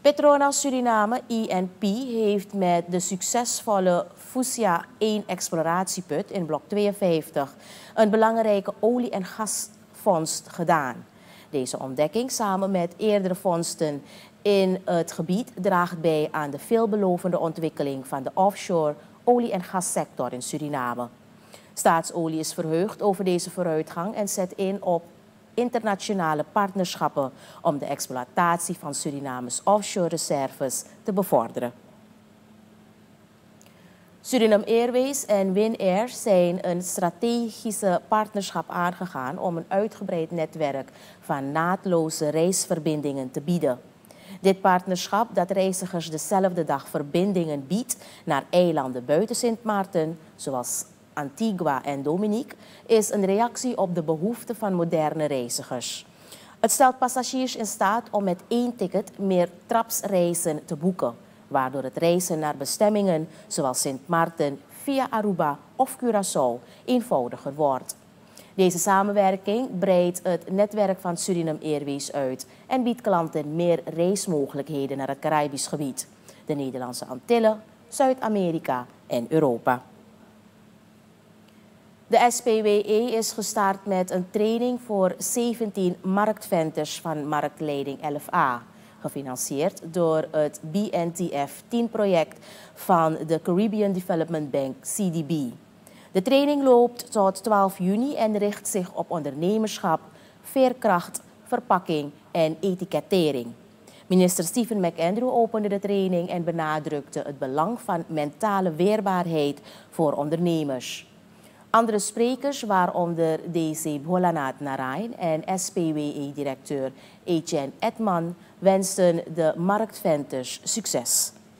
Petronas Suriname, INP, heeft met de succesvolle Fusia 1 exploratieput in blok 52 een belangrijke olie- en gasvondst gedaan. Deze ontdekking samen met eerdere vondsten in het gebied draagt bij aan de veelbelovende ontwikkeling van de offshore olie- en gassector in Suriname. Staatsolie is verheugd over deze vooruitgang en zet in op internationale partnerschappen om de exploitatie van Surinames offshore reserves te bevorderen. Suriname Airways en WinAir zijn een strategische partnerschap aangegaan om een uitgebreid netwerk van naadloze reisverbindingen te bieden. Dit partnerschap, dat reizigers dezelfde dag verbindingen biedt naar eilanden buiten Sint Maarten, zoals Antigua en Dominique, is een reactie op de behoeften van moderne reizigers. Het stelt passagiers in staat om met 1 ticket meer trapsreizen te boeken, waardoor het reizen naar bestemmingen zoals Sint Maarten via Aruba of Curaçao eenvoudiger wordt. Deze samenwerking breidt het netwerk van Suriname Airways uit en biedt klanten meer reismogelijkheden naar het Caribisch gebied, de Nederlandse Antillen, Zuid-Amerika en Europa. De SPWE is gestart met een training voor 17 marktventers van marktleiding 11A, gefinancierd door het BNTF 10-project van de Caribbean Development Bank, CDB. De training loopt tot 12 juni en richt zich op ondernemerschap, veerkracht, verpakking en etikettering. Minister Stephen McAndrew opende de training en benadrukte het belang van mentale weerbaarheid voor ondernemers. Andere sprekers, waaronder DC Bholanath Narain en SPWE-directeur Etienne Edman, wensten de marktventers succes.